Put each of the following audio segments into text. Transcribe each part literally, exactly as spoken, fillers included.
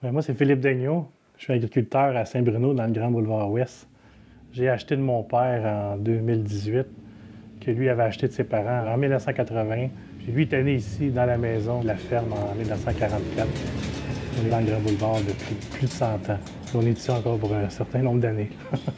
Ben, moi, c'est Philippe Daigneault. Je suis agriculteur à Saint-Bruno, dans le Grand Boulevard Ouest. J'ai acheté de mon père en deux mille dix-huit, que lui avait acheté de ses parents en mille neuf cent quatre-vingts. Puis lui est né ici, dans la maison de la ferme, en mille neuf cent quarante-quatre. On est dans le Grand Boulevard depuis plus de cent ans. On est ici encore pour un certain nombre d'années.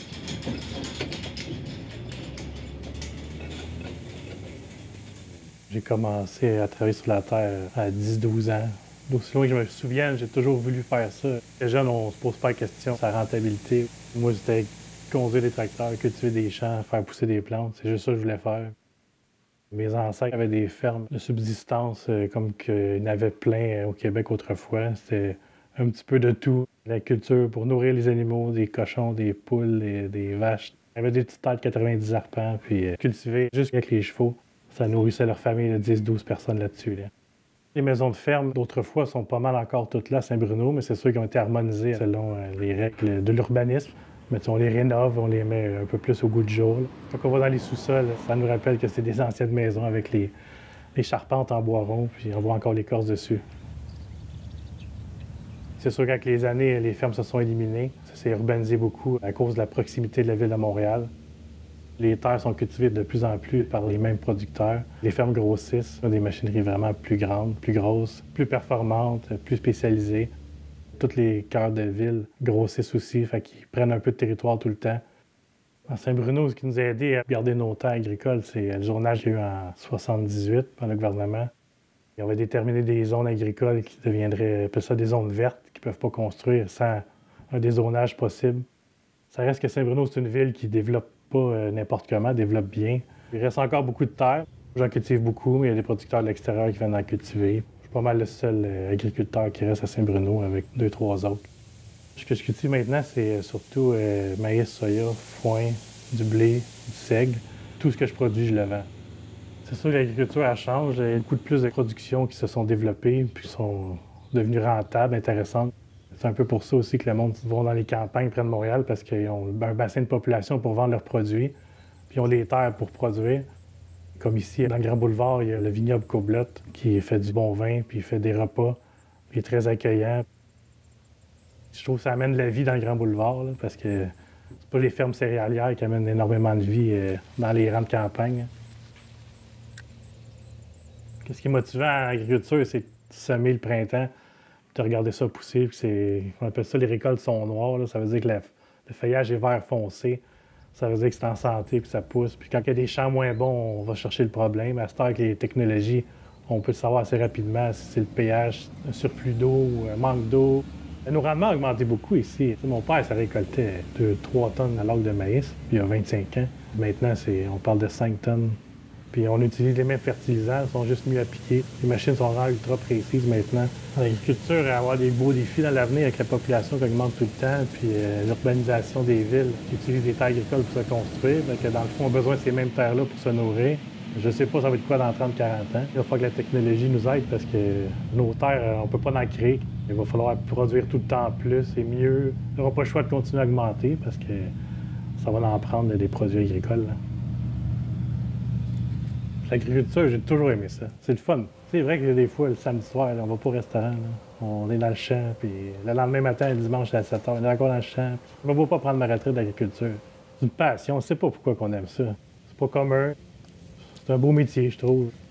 J'ai commencé à travailler sur la terre à dix douze ans. D'aussi loin que je me souvienne, j'ai toujours voulu faire ça. Les jeunes, on se pose pas la question de sa rentabilité. Moi, c'était conduire des tracteurs, cultiver des champs, faire pousser des plantes. C'est juste ça que je voulais faire. Mes ancêtres avaient des fermes de subsistance, euh, comme qu'il y en avait plein au Québec autrefois. C'était un petit peu de tout. La culture pour nourrir les animaux, des cochons, des poules, des, des vaches. Il y avait des petites terres de quatre-vingt-dix arpents, puis euh, cultiver juste avec les chevaux. Ça nourrissait leur famille de dix douze personnes là-dessus. Là. Les maisons de ferme d'autrefois sont pas mal encore toutes là à Saint-Bruno, mais c'est sûr qu'ils ont été harmonisées selon euh, les règles de l'urbanisme. Mais on les rénove, on les met un peu plus au goût du jour. Là. Quand on va dans les sous-sols, ça nous rappelle que c'est des anciennes maisons avec les, les charpentes en bois rond, puis on voit encore l'écorce dessus. C'est sûr qu'avec les années, les fermes se sont éliminées. Ça s'est urbanisé beaucoup à cause de la proximité de la ville de Montréal. Les terres sont cultivées de plus en plus par les mêmes producteurs. Les fermes grossissent, des machineries vraiment plus grandes, plus grosses, plus performantes, plus spécialisées. Tous les cœurs de ville grossissent aussi, fait qu'ils prennent un peu de territoire tout le temps. À Saint-Bruno, ce qui nous a aidé à garder nos terres agricoles, c'est le zonage qu'il y a eu en soixante-dix-huit par le gouvernement. Et on va déterminer des zones agricoles qui deviendraient, appelle ça des zones vertes, qui ne peuvent pas construire sans un dézonage possible. Ça reste que Saint-Bruno, c'est une ville qui développe pas euh, n'importe comment, développe bien. Il reste encore beaucoup de terres. J'en cultive beaucoup, mais il y a des producteurs de l'extérieur qui viennent en cultiver. Je suis pas mal le seul euh, agriculteur qui reste à Saint-Bruno avec deux, trois autres. Ce que je cultive maintenant, c'est surtout euh, maïs, soya, foin, du blé, du seigle. Tout ce que je produis, je le vends. C'est sûr que l'agriculture, elle change. Il y a beaucoup de plus de productions qui se sont développées puis qui sont devenues rentables, intéressantes. C'est un peu pour ça aussi que le monde va dans les campagnes près de Montréal parce qu'ils ont un bassin de population pour vendre leurs produits, puis ils ont les terres pour produire. Comme ici, dans le Grand Boulevard, il y a le vignoble Coblotte qui fait du bon vin, puis il fait des repas, puis il est très accueillant. Je trouve que ça amène de la vie dans le Grand Boulevard, là, parce que c'est pas les fermes céréalières qui amènent énormément de vie euh, dans les rangs de campagne. Ce qui est motivant en agriculture, c'est de semer le printemps, de regarder ça pousser, puis c'est, on appelle ça les récoltes sont noires, là. Ça veut dire que la, le feuillage est vert foncé, ça veut dire que c'est en santé, puis ça pousse. Puis quand il y a des champs moins bons, on va chercher le problème. À cette heure, avec les technologies, on peut le savoir assez rapidement si c'est le pH, un surplus d'eau, un manque d'eau. Nos rendements ont augmenté beaucoup ici. Mon père, ça récoltait deux trois tonnes à l'acre de maïs, il y a vingt-cinq ans. Maintenant, c'est, on parle de cinq tonnes. Puis on utilise les mêmes fertilisants, ils sont juste mieux appliqués. Les machines sont vraiment ultra précises maintenant. L'agriculture va avoir des beaux défis dans l'avenir avec la population qui augmente tout le temps, puis euh, l'urbanisation des villes qui utilisent des terres agricoles pour se construire. Donc, dans le fond, on a besoin de ces mêmes terres-là pour se nourrir. Je sais pas ça va être quoi dans trente quarante ans. Il va falloir que la technologie nous aide parce que nos terres, on peut pas en créer. Il va falloir produire tout le temps plus et mieux. On n'aura pas le choix de continuer à augmenter parce que ça va en prendre des produits agricoles. Là. L'agriculture, j'ai toujours aimé ça. C'est le fun. C'est vrai que des fois, le samedi soir, là, on va pas au restaurant. Là. On est dans le champ, puis le lendemain matin, le dimanche à sept heures, on est encore dans le champ. Je ne vais pas prendre ma retraite d'agriculture. C'est une passion. On ne sait pas pourquoi on aime ça. C'est pas commun. C'est un beau métier, je trouve.